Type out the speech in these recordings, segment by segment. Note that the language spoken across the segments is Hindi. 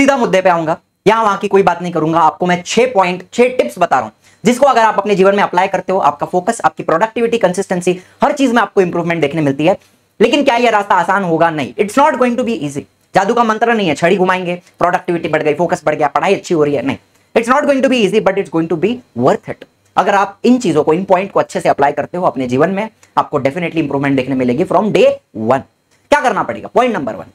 सीधा मुद्दे पे आऊंगा, यहां वहां की कोई बात नहीं करूंगा। आपको मैं 6 टिप्स बता रहा हूं जिसको अगर आप अपने जीवन में अप्लाई करते हो, आपका फोकस, आपकी प्रोडक्टिविटी, कंसिस्टेंसी, हर चीज में आपको इंप्रूवमेंट देखने मिलती है। लेकिन क्या यह रास्ता आसान होगा? नहीं, it's not going to be easy. जादू का मंत्र नहीं है, छड़ी घुमाएंगे प्रोडक्टिविटी बढ़ गई, फोकस बढ़ गया, पढ़ाई अच्छी हो रही है, नहीं। It's not going to be easy but it's going to be worth it. अगर आप इन चीजों को, इन पॉइंट को अच्छे से अप्लाई करते हो अपने जीवन में, आपको डेफिनेटली इंप्रूवमेंट देखने मिलेगी फ्रॉम डे 1। क्या करना पड़ेगा? पॉइंट नंबर 1,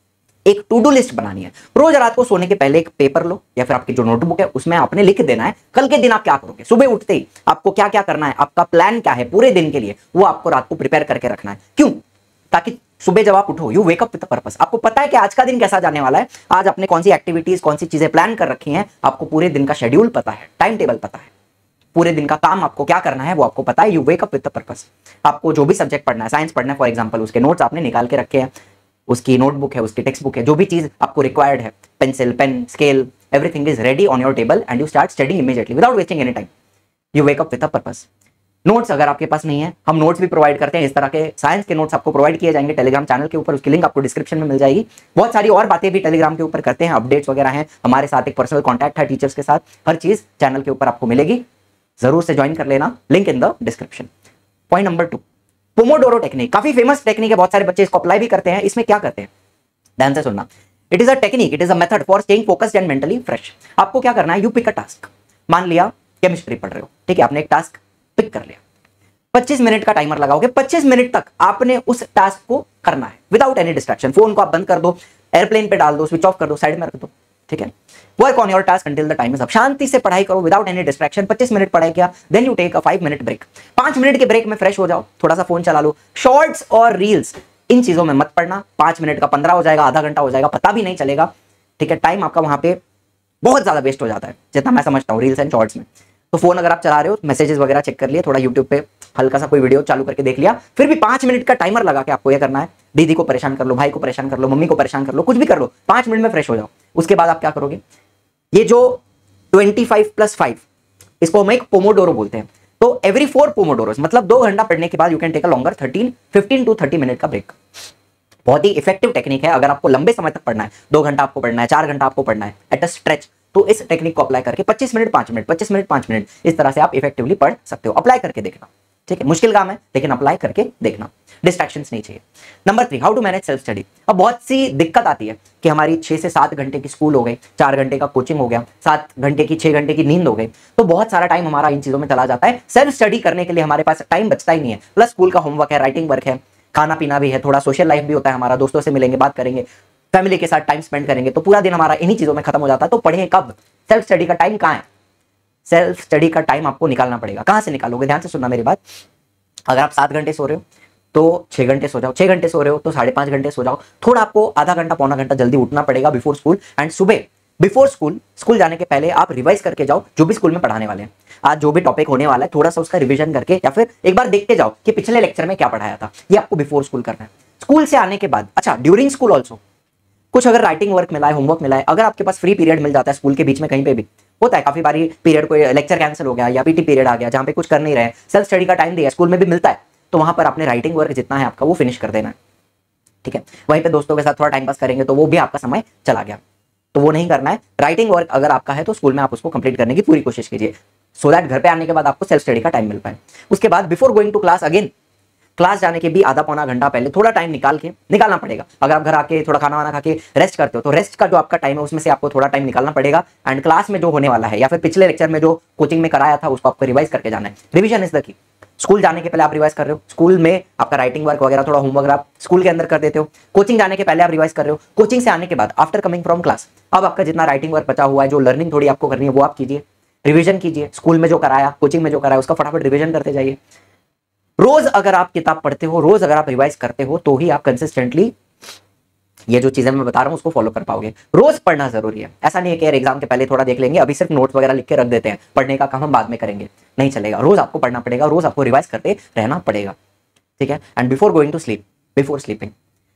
एक टू डू लिस्ट बनानी है। रोज रात को सोने के पहले एक पेपर लो या फिर आपकी जो नोटबुक है उसमें आपने लिख देना है कल के दिन आप क्या करोगे। सुबह उठते ही आपको क्या क्या करना है, आपका प्लान क्या है पूरे दिन के लिए, वो आपको रात को प्रिपेयर करके रखना है। क्यों? ताकि सुबह जब आप उठो, you wake up with purpose. आपको पता है कि आज का दिन कैसा जाने वाला है, आज आपने कौन सी एक्टिविटीज, कौन सी चीजें प्लान कर रखी हैं, आपको पूरे दिन का शेड्यूल पता है, टाइम टेबल पता है, पूरे दिन का काम आपको क्या करना है वो आपको पता है। You wake up with purpose. आपको जो भी सब्जेक्ट पढ़ना है, साइंस पढ़ना है फॉर एग्जांपल, उसके नोट्स आपने निकाल के रखे हैं, उसकी नोटबुक है, उसकी टेक्स्ट बुक है, जो भी चीज आपको रिक्वायर्ड है, pencil, pen, scale, everything is ready on your table and you start studying immediately without wasting any time. You wake up with a purpose. Notes अगर आपके पास नहीं है, हम नोट्स भी प्रोवाइड करते हैं। इस तरह के साइंस के नोट्स आपको प्रोवाइड किए जाएंगे टेलीग्राम चैनल के ऊपर, उसकी लिंक आपको डिस्क्रिप्शन में मिल जाएगी। बहुत सारी और बातें भी टेलीग्राम के ऊपर करते हैं, अपडेट्स वगैरह हैं, हमारे साथ एक पर्सनल कॉन्टैक्ट है टीचर्स के साथ, हर चीज चैनल के ऊपर आपको मिलेगी। जरूर से ज्वाइन कर लेना, link in the description. Point number 2, pomodoro technique. काफी फेमस टेक्निक है, बहुत सारे बच्चे इसको अप्लाई भी करते हैं। इसमें क्या करते हैं, ध्यान से सुनना। It is a technique, it is a method for staying focused and mentally fresh. आपको क्या करना है, यू पिक अ टास्क। मान लिया केमिस्ट्री पढ़ रहे हो, ठीक है, आपने एक टास्क पिक कर लिया, 25 मिनट का टाइमर लगाओगे, 25 मिनट तक आपने उस टास्क को करना है विदाउट एनी डिस्ट्रैक्शन। फोन को आप बंद कर दो, एयरप्लेन पे डाल दो, स्विच ऑफ कर दो, साइड में रख दो, ठीक है। Work on your task until the time is up. शांति से पढ़ाई करो विदाउट एनी डिस्ट्रैक्शन। 25 मिनट पढ़ाई किया, then you take a 5 minute break. 5 minute के ब्रेक में फ्रेश हो जाओ, थोड़ा सा फोन चला लो, शॉर्ट्स और रील्स इन चीजों में मत पढ़ना। 5 मिनट का 15 हो जाएगा, आधा घंटा हो जाएगा, पता भी नहीं चलेगा, ठीक है। टाइम आपका वहां पे बहुत ज्यादा वेस्ट हो जाता है, जितना मैं समझता हूँ रील्स एंड शॉर्ट्स में। तो फोन अगर आप चला रहे हो, मैसेजेस वगैरह चेक कर लिए, थोड़ा यूट्यूब पे हल्का सा कोई वीडियो चालू करके देख लिया, फिर भी 5 मिनट का टाइमर लगा के आपको यह करना है। दीदी को परेशान कर लो, भाई को परेशान कर लो, मम्मी को परेशान कर लो, कुछ भी कर लो, 5 मिनट में फ्रेश हो जाओ। उसके बाद आप क्या करोगे, ये जो 25+5 इसको हम एक पोमोडोरो बोलते हैं। तो एवरी 4 पोमोडोरोस मतलब 2 घंटा पढ़ने के बाद you can take a longer 15 to 30 minute का ब्रेक। बहुत ही इफेक्टिव टेक्निक है अगर आपको लंबे समय तक पढ़ना है, 2 घंटा आपको पढ़ना है, 4 घंटा आपको पढ़ना है एट अ स्ट्रेच, तो इस टेक्निक को अप्लाई करके 25 मिनट 5 मिनट, 25 मिनट 5 मिनट, इस तरह से आप इफेक्टिवली पढ़ सकते हो। अप्लाई करके देखना, ठीक है। मुश्किल काम है लेकिन अप्लाई करके देखना, डिस्ट्रैक्शंस नहीं चाहिए। Number 3, how to manage self study. अब बहुत सी दिक्कत आती है कि हमारी 6 से 7 घंटे की स्कूल हो गई, 4 घंटे का कोचिंग हो गया, 7 घंटे की 6 घंटे की नींद हो गई, तो बहुत सारा टाइम हमारा इन चीजों में चला जाता है। सेल्फ स्टडी करने के लिए हमारे पास टाइम बचता ही नहीं है। प्लस स्कूल का होमवर्क है, राइटिंग वर्क है, खाना पीना भी है, थोड़ा सोशल लाइफ भी होता है हमारा, दोस्तों से मिलेंगे, बात करेंगे, फैमिली के साथ टाइम स्पेंड करेंगे, तो पूरा दिन हमारा इन्हीं चीजों में खत्म हो जाता है। तो पढ़ें कब? सेल्फ स्टडी का टाइम कहाँ है? सेल्फ स्टडी का टाइम आपको निकालना पड़ेगा। कहां से निकालोगे? ध्यान से सुनना मेरी बात। अगर आप 7 घंटे सो रहे हो तो 6 घंटे सो जाओ, 6 घंटे सो रहे हो तो 5.5 घंटे सो जाओ। थोड़ा आपको आधा घंटा पौना घंटा जल्दी उठना पड़ेगा बिफोर स्कूल, एंड सुबह बिफोर स्कूल जाने के पहले आप रिवाइज करके जाओ जो भी स्कूल में पढ़ाने वाले हैं। आज जो भी टॉपिक होने वाला है थोड़ा सा उसका रिवीजन करके या फिर एक बार देखते जाओ कि पिछले लेक्चर में क्या पढ़ाया था। ये आपको बिफोर स्कूल करना है। स्कूल से आने के बाद, अच्छा ड्यूरिंग स्कूल ऑल्सो कुछ अगर राइटिंग वर्क मिला है, होमवर्क मिला है, अगर आपके पास फ्री पीरियड मिल जाता है स्कूल के बीच में, कहीं पे भी होता है काफी बारी पीरियड, कोई लेक्चर कैंसिल हो गया या पीटी पीरियड आ गया जहां पे कुछ कर नहीं रहे, सेल्फ स्टडी का टाइम दिया, स्कूल में भी मिलता है, तो वहां पर आपने राइटिंग वर्क जितना है आपका वो फिनिश कर देना है, ठीक है। वहीं पे दोस्तों के साथ थोड़ा टाइम पास करेंगे तो वो भी आपका समय चला गया, तो वो नहीं करना है। राइटिंग वर्क अगर आपका है तो स्कूल में आप उसको कंप्लीट करने की पूरी कोशिश कीजिए, सो दैट घर पे आने के बाद आपको सेल्फ स्टडी का टाइम मिल पाए। उसके बाद before going to class, again class जाने के भी आधा पौना घंटा पहले थोड़ा टाइम निकालना पड़ेगा। अगर आप घर आके थोड़ा खाना वाना खा के रेस्ट करते हो तो रेस्ट का जो आपका टाइम है उसमें से आपको थोड़ा टाइम निकालना पड़ेगा, एंड क्लास में जो होने वाला है या फिर पिछले लेक्चर में जो कोचिंग में कराया था उसको आपको रिवाइज करके जाना है। Revision is the key. School जाने के पहले आप रिवाइज कर रहे हो, स्कूल में आपका राइटिंग वर्क वगैरह थोड़ा होमवर्क आप स्कूल के अंदर कर देते हो, कोचिंग जाने के पहले आप रिवाइज कर रहे हो, कोचिंग से आने के बाद आफ्टर कमिंग फ्रॉम क्लास अब आपका जितना राइटिंग वर्क बचा हुआ है, जो लर्निंग थोड़ी आपको करनी है वो आप कीजिए, रिवीजन कीजिए। स्कूल में जो कराया, कोचिंग में जो कराया उसका फटाफट रिवीजन करते जाइए। रोज अगर आप किताब पढ़ते हो, रोज अगर आप रिवाइज करते हो तो ही आप कंसिस्टेंटली ये जो चीजें मैं बता रहा हूं उसको फॉलो कर पाओगे। रोज पढ़ना जरूरी है। ऐसा नहीं है कि यार एग्जाम के पहले थोड़ा देख लेंगे, अभी सिर्फ नोट्स वगैरह लिख के रख देते हैं, पढ़ने का काम हम बाद में करेंगे, नहीं चलेगा। रोज आपको पढ़ना पड़ेगा, रोज आपको रिवाइज करते रहना पड़ेगा, ठीक है। And before going to sleep, before sleeping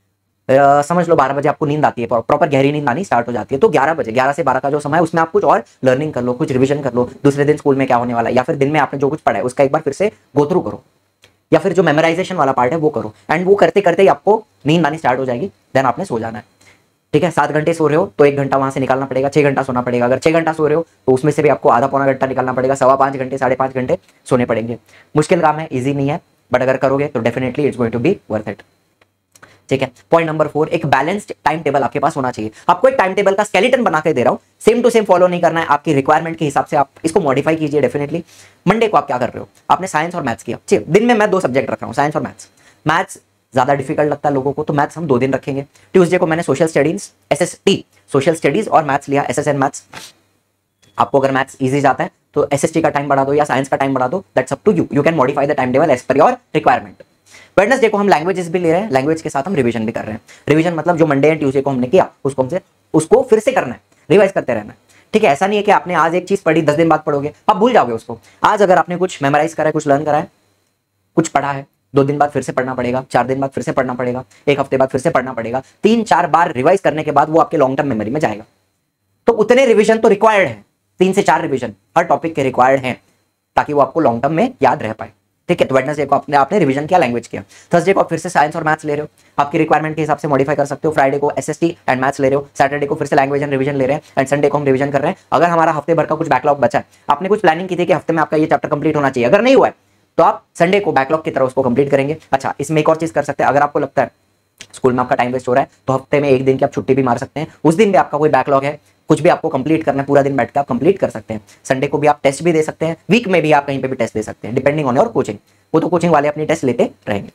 समझ लो 12 बजे आपको नींद आती है, प्रॉपर गहरी नींद आनी स्टार्ट हो जाती है, तो 11 बजे, 11 से 12 का जो समय है उसमें आप कुछ और लर्निंग कर लो, कुछ रिविजन कर लो, दूसरे दिन स्कूल में क्या होने वाला है या फिर दिन में आपने जो कुछ पढ़ा है उसका एक बार फिर से गो थ्रू करो, या फिर जो मेमोराइजेशन वाला पार्ट है वो करो, एंड वो करते करते ही आपको नींद आनी स्टार्ट हो जाएगी, देन आपने सो जाना है। ठीक है, 7 घंटे सो रहे हो तो 1 घंटा वहां से निकालना पड़ेगा, 6 घंटा सोना पड़ेगा। अगर 6 घंटा सो रहे हो तो उसमें से भी आपको आधा पौना घंटा निकालना पड़ेगा, 5.25 घंटे 5.5 घंटे सोने पड़ेंगे। मुश्किल काम है, ईजी नहीं है, बट अगर करोगे तो definitely it's going to be worth it. ठीक है, पॉइंट नंबर 4, एक बैलेंस्ड टाइम टेबल आपके पास होना चाहिए। आपको एक टाइम टेबल का स्केलेटन बना के दे रहा हूं, सेम टू सेम फॉलो नहीं करना है, आपकी रिक्वायरमेंट के हिसाब से आप इसको मॉडिफाई कीजिए डेफिनेटली। मंडे को आप क्या कर रहे हो, आपने साइंस और मैथ्स किया, ठीक, दिन में मैं 2 सब्जेक्ट रख रहा हूं, साइंस और मैथ्स। मैथ्स ज्यादा डिफिकल्ट लगता है लोगों को, तो मैथ्स हम 2 दिन रखेंगे। ट्यूसडे को मैंने social studies SST social studies और मैथ्स लिया, SSN मैथ्स। आपको अगर मैथ्स इजी जाता है तो SST का टाइम बढ़ा दो या साइंस का टाइम बढ़ा दो, that's up to you, you can modify the time table as per your requirement. Wednesday को हम लैंग्वेजेस भी ले रहे हैं, लैंग्वेज के साथ हम रिवीजन भी कर रहे हैं। रिवीजन मतलब जो मंडे एंड ट्यूसडे को हमने किया उसको फिर से करना है, रिवाइज करते रहना है। ठीक है, ऐसा नहीं है कि आपने आज एक चीज पढ़ी 10 दिन बाद पढ़ोगे, आप भूल जाओगे उसको। आज अगर आपने कुछ मेमोराइज करा है, कुछ लर्न करा है, कुछ पढ़ा है, 2 दिन बाद फिर से पढ़ना पड़ेगा, 4 दिन बाद फिर से पढ़ना पड़ेगा, 1 हफ्ते बाद फिर से पढ़ना पड़ेगा, 3-4 बार रिवाइज करने के बाद वो आपके लॉन्ग टर्म मेमोरी में जाएगा। तो उतने रिवीजन तो रिक्वायर्ड है, 3 से 4 रिवीजन हर टॉपिक के रिक्वायर्ड हैं, ताकि वो आपको लॉन्ग टर्म में याद रह पाए। ठीक है, तो वेडनेसडे को आपने रिवीजन किया, लैंग्वेज किया। थर्सडे को आप फिर से साइंस और मैथ्स ले रहे हो, आपकी रिक्वायरमेंट के हिसाब से मॉडिफाई कर सकते हो। फ्राइडे को SST एंड मैथ्स ले रहे हो, सैटरडे को फिर से लैंग्वेज एंड रिवीजन ले रहे हैं, एंड संडे को हम रिवीजन कर रहे हैं। अगर हमारा हफ्ते भर का कुछ बैकलॉग बचा है, आपने कुछ प्लानिंग की थी कि हफ्ते में आपका ये चैप्टर कंप्लीट होना चाहिए, अगर नहीं हुआ है तो आप संडे को बैकलॉग की तरह उसको कंप्लीट करेंगे। अच्छा, इसमें एक और चीज कर सकते हैं, अगर आपको लगता है स्कूल में आपका टाइम वेस्ट हो रहा है तो हफ्ते में 1 दिन की आप छुट्टी भी मार सकते हैं, उस दिन भी आपका कोई बैकलॉग है, कुछ भी आपको कंप्लीट करना है, पूरा दिन बैठ के आप कंप्लीट कर सकते हैं। संडे को भी आप टेस्ट भी दे सकते हैं, वीक में भी आप कहीं पे भी टेस्ट दे सकते हैं, डिपेंडिंग ऑन योर कोचिंग। वो तो कोचिंग वाले अपनी टेस्ट लेते रहेंगे।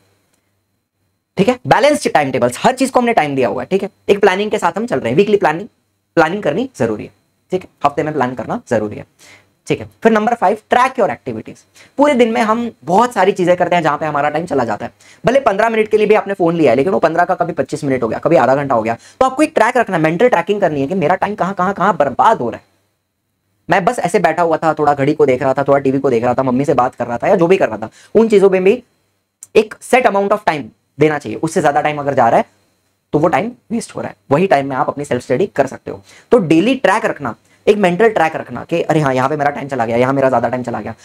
ठीक है, बैलेंस्ड टाइम टेबल्स, हर चीज को हमने टाइम दिया हुआ है। ठीक है, एक प्लानिंग के साथ हम चल रहे हैं, वीकली प्लानिंग करनी जरूरी है। ठीक है, हफ्ते में प्लान करना जरूरी है। ठीक है, फिर नंबर 5, ट्रैक योर एक्टिविटीज। पूरे दिन में हम बहुत सारी चीजें करते हैं जहां पे हमारा टाइम चला जाता है। भले 15 मिनट के लिए भी आपने फोन लिया है, लेकिन वो 15 का कभी 25 मिनट हो गया, कभी आधा घंटा हो गया, तो आपको एक ट्रैक रखना है, मेंटल ट्रैकिंग करनी है कि मेरा टाइम कहां बर्बाद हो रहा है। मैं बस ऐसे बैठा हुआ था, थोड़ा घड़ी को देख रहा था, थोड़ा टीवी को देख रहा था, मम्मी से बात कर रहा था, या जो भी कर रहा था, उन चीजों में भी एक सेट अमाउंट ऑफ टाइम देना चाहिए। उससे ज्यादा टाइम अगर जा रहा है तो वो टाइम वेस्ट हो रहा है, वही टाइम में आप अपनी सेल्फ स्टडी कर सकते हो। तो डेली ट्रैक रखना, एक मेंटल ट्रैक रखना कि अरे हाँ, यहाँ पे मेरा टाइम चला गया, यहाँ मेरा ज्यादा टाइम चला गया।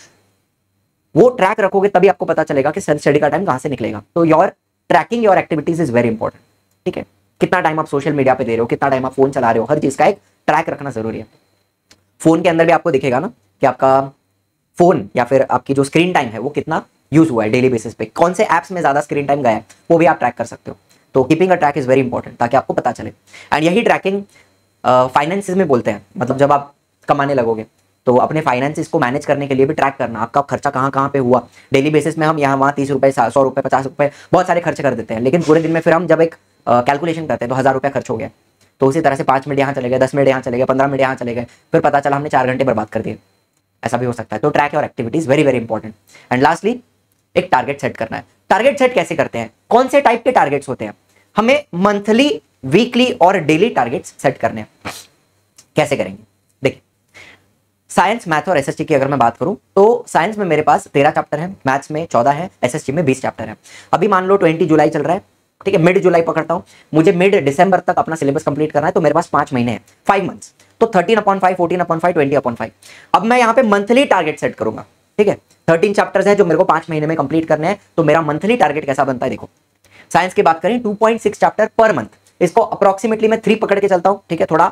वो ट्रैक रखोगे तभी आपको पता चलेगा कि सेल्फ स्टडी का टाइम कहां से निकलेगा। तो your tracking your activities is very important. ठीक है, कितना टाइम आप सोशल मीडिया पे दे रहे हो, कितना टाइम आप फोन चला रहे हो, हर चीज का एक ट्रैक रखना जरूरी है। फोन के अंदर भी आपको दिखेगा ना कि आपका फोन या फिर आपकी जो स्क्रीन टाइम है वो कितना यूज हुआ है डेली बेसिस पे, कौन से एप्स में ज्यादा स्क्रीन टाइम गया है, वो भी आप ट्रैक कर सकते हो। तो keeping a track is very important, ताकि आपको पता चले। एंड यही ट्रैकिंग फाइनेंसिस में बोलते हैं, मतलब जब आप कमाने लगोगे तो अपने फाइनेंसिस को मैनेज करने के लिए भी ट्रैक करना, आपका खर्चा कहाँ पे हुआ डेली बेसिस में। हम यहाँ वहाँ 30 रुपए, 100 रुपए, 50 रुपए, बहुत सारे खर्च कर देते हैं, लेकिन पूरे दिन में फिर हम जब एक कैलकुलेशन करते हैं तो 1000 रुपये खर्च हो गया। तो उसी तरह से 5 मिनट यहाँ चले गए, 10 मिनट यहाँ चले गए, 15 मिनट यहाँ चले गए, फिर पता चला हमने 4 घंटे बर्बाद कर दिए, ऐसा भी हो सकता है। तो ट्रैक और activities very very important. And lastly, एक टारगेट सेट करना है। टारगेट सेट कैसे करते हैं, कौन से टाइप के टारगेट्स होते हैं? हमें मंथली, वीकली और डेली टारगेट्स सेट करने हैं। कैसे करेंगे? देखिए, साइंस, मैथ और SST की अगर मैं बात करूं तो साइंस में मेरे पास 13 चैप्टर हैं, मैथ्स में 14 है, SST में 20 चैप्टर है। अभी मान लो 20 जुलाई चल रहा है, ठीक है, मिड जुलाई पकड़ता हूं, मुझे मिड दिसंबर तक अपना सिलेबस कंप्लीट करना है, तो मेरे पास 5 महीने हैं, 5 मंथ्स। तो 13/5, 14/5, 20/5। अब मैं यहाँ पे मंथली टारगेट सेट करूंगा। ठीक है, 13 चैप्टर्स हैं जो मेरे को 5 महीने में कंप्लीट करने हैं, तो मेरा मंथली टारगेट कैसा बनता है देखो। साइंस की बात करें 2.6 चैप्टर पर मंथ, इसको अप्रोक्सीमेटली मैं 3 पकड़ के चलता हूं। ठीक है, थोड़ा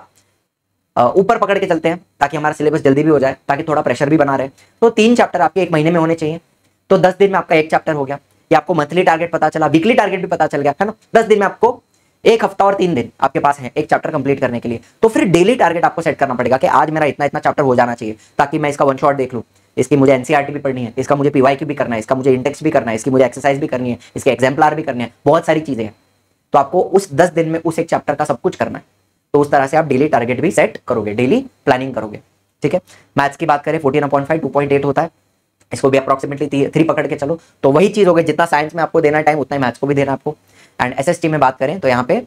ऊपर पकड़ के चलते हैं ताकि हमारा सिलेबस जल्दी भी हो जाए, ताकि थोड़ा प्रेशर भी बना रहे। तो 3 चैप्टर आपके 1 महीने में होने चाहिए, तो 10 दिन में आपका 1 चैप्टर हो गया। ये आपको मंथली टारगेट पता चला, वीकली टारगेट भी पता चल गया, है ना। 10 दिन में आपको 1 हफ्ता और 3 दिन आपके पास है 1 चैप्टर कंप्लीट करने के लिए। तो फिर डेली टारगेट आपको सेट करना पड़ेगा कि आज मेरा इतना इतना चैप्टर हो जाना चाहिए, ताकि मैं इसका 1 शॉट देख लूँ, इसकी मुझे NCERT भी पढ़नी है, इसका मुझे PYQ भी करना है, इसका मुझे इंडेक्स भी करना है, इसकी मुझे एक्सरसाइज भी करनी है, इसके एग्जाम्पलर भी करने हैं, बहुत सारी चीजें हैं। तो आपको उस 10 दिन में उस 1 चैप्टर का सब कुछ करना है। तो उस तरह से आप डेली टारगेट भी सेट करोगे, डेली प्लानिंग करोगे। ठीक है, मैथ्स की बात करें 14/5, 2.8 होता है, इसको भी अप्रोक्सीमेटली 3 पकड़ के चलो, तो वही चीज हो गई, जितना साइंस में आपको देना टाइम उतना ही मैथ्स को भी देना आपको। एंड SST में बात करें तो यहाँ पे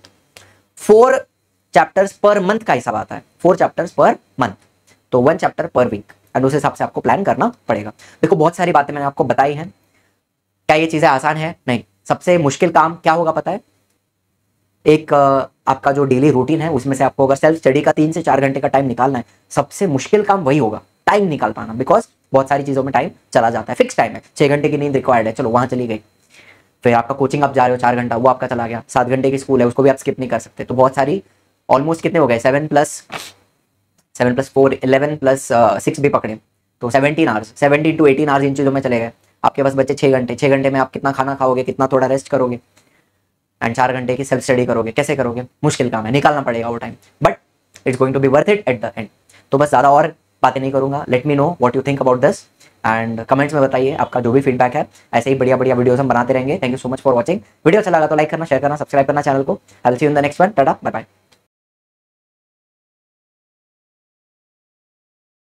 4 चैप्टर्स पर मंथ का हिसाब आता है, 4 चैप्टर्स पर मंथ, तो 1 चैप्टर पर वीक, एंड उस हिसाब से आपको प्लान करना पड़ेगा। देखो, बहुत सारी बातें मैंने आपको बताई हैं, क्या ये चीजें आसान है? नहीं। सबसे मुश्किल काम क्या होगा पता है? एक आपका जो डेली रूटीन है उसमें से आपको अगर सेल्फ स्टडी का 3 से 4 घंटे का टाइम निकालना है, सबसे मुश्किल काम वही होगा, टाइम निकाल पाना। बिकॉज बहुत सारी चीजों में टाइम चला जाता है, फिक्स टाइम है, 6 घंटे की नींद रिक्वायर्ड है, चलो वहां चली गई। फिर आपका कोचिंग आप जा रहे हो 4 घंटा, वो आपका चला गया। 7 घंटे की स्कूल है, उसको भी आप स्किप नहीं कर सकते। तो बहुत सारी ऑलमोस्ट कितने हो गए, 7+4 11+6 भी पकड़े तो 17 आवर्स, 17 to 18 आवर्स इन चीज़ों में चले गए। आपके पास बचे 6 घंटे, 6 घंटे में आप कितना खाना खाओगे, कितना थोड़ा रेस्ट करोगे, एंड 4 घंटे की सेल्फ स्टडी करोगे, कैसे करोगे, मुश्किल काम है, निकालना पड़ेगा वो time, but it's going to be worth it at the end. तो बस ज़्यादा और बातें नहीं करूंगा, let me know what you think about this and comments में बताइए आपका जो भी फीडबैक है। ऐसे ही बढ़िया बढ़िया वीडियोस हम बनाते रहेंगे। Thank you so much for watching. Video अच्छा लगा तो लाइक करना, शेयर करना, सब्सक्राइब करना चैनल को। I will see you in the next one. Tata bye bye.